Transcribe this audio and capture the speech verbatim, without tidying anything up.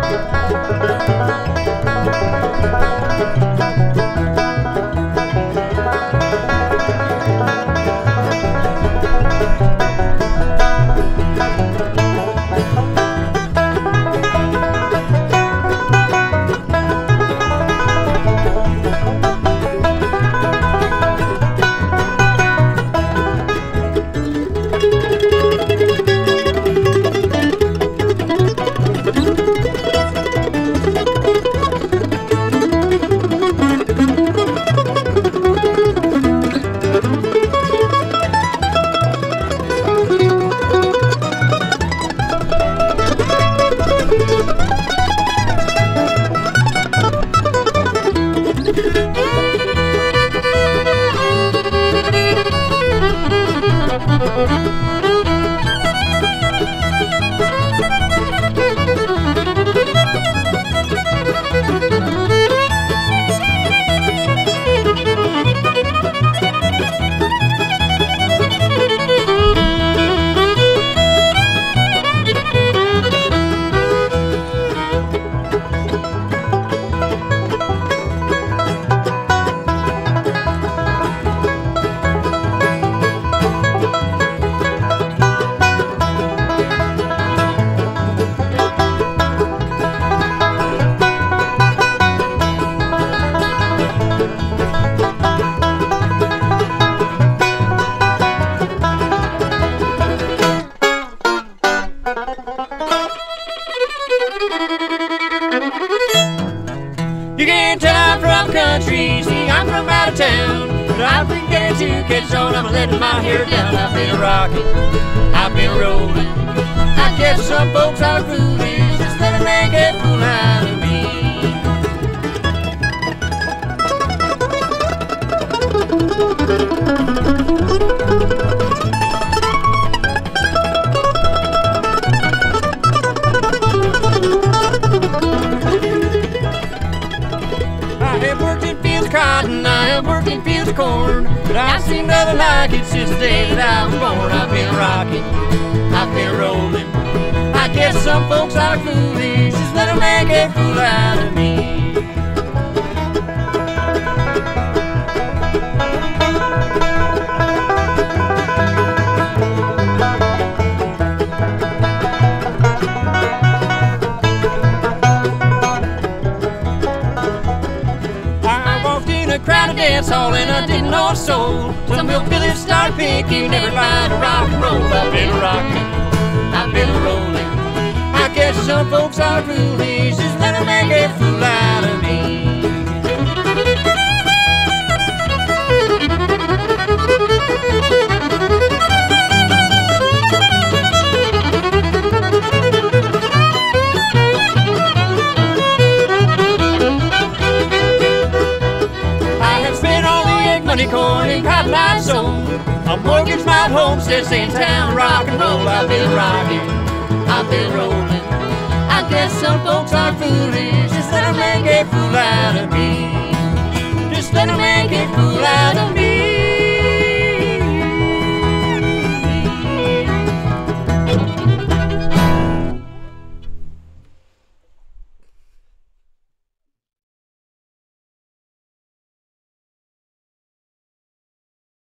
You can't tell I'm from country, see I'm from out of town. But I've been getting to catch on, I'm letting my hair down. I've been rocking, I've been rolling. I guess some folks are foolish, just let them make a fool out of me. I have worked in fields of cotton, I have worked in fields of corn, but I've seen nothing like it since the day that I was born. I've been rocking, I've been rolling. I guess some folks are foolish, just let them make a fool out of me. A crowded dance hall and I didn't know a soul. Some hillbillies started picking everybody to rock and roll. I've been rocking, I've been rolling. I guess some folks are foolish, just let them make a fool out of me. Money, corn, and cotton I've sold. A mortgage, my homestead, same town, rock and roll. I've been rocking, I've been rolling. I guess some folks are foolish, just let them make a fool out of me. Just let them make a fool out of me.